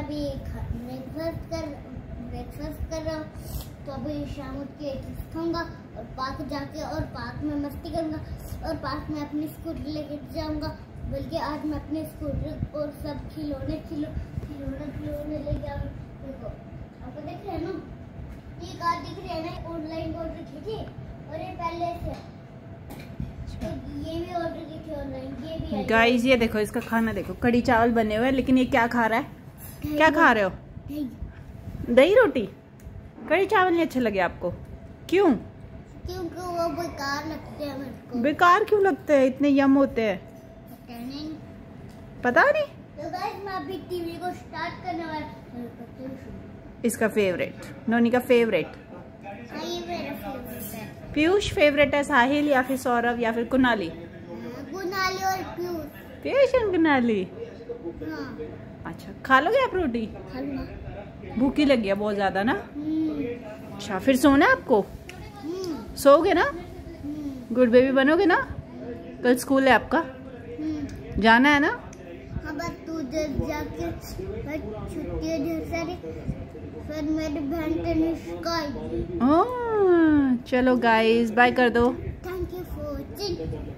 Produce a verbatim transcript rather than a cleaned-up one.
अभी ब्रेकफास्ट कर ब्रेकफास्ट कर रहा हूँ। तो अभी शाम उठ के खाऊंगा और पार्क जाके और पार्क में मस्ती करूंगा और पार्क में अपनी स्कूटर लेके जाऊंगा। बल्कि आज मैं अपने स्कूटर और सब खिलौने खिलो खिलौने खिलौने लेके आऊँ। देखो आपको दिख रहा है ना, ये कार दिख रही है ना, ऑनलाइन ऑर्डर की थी और ये पहले से ये भी ऑर्डर की थी ऑनलाइन, ये भी। गाइस ये देखो इसका खाना देखो, कड़ी चावल बने हुए हैं, लेकिन ये क्या खा रहा है? क्या खा रहे हो? दही रोटी। कड़ी चावल नहीं अच्छे लगे आपको? क्यों? क्योंकि वो बेकार लगते हैं मेरे को। बेकार क्यों लगते हैं? इतने यम होते हैं। नहीं पता नहीं। तो गाइस मैं अभी टीवी को स्टार्ट करने वाला। इसका फेवरेट, नोनी का फेवरेट। हाँ ये मेरा फेवरेट है। पीयूष फेवरेट है, साहिल या फिर सौरभ या फिर कुनाली? कुनाली और पीयूष। पीयूष और कुनाली। हाँ। अच्छा खा लोगे आप रोटी? खा लूंगा। भूखी लगी है बहुत ज्यादा ना? अच्छा फिर सोना है आपको? सोओगे ना? गुड बेबी बनोगे ना? कल स्कूल है आपका, जाना है ना? हाँ बस तू जाके छुट्टी है ढेर सारी, फिर मेरी बहन तनिष्का आएगी। ओह चलो गाइस बाय कर दो। Thank you for watching.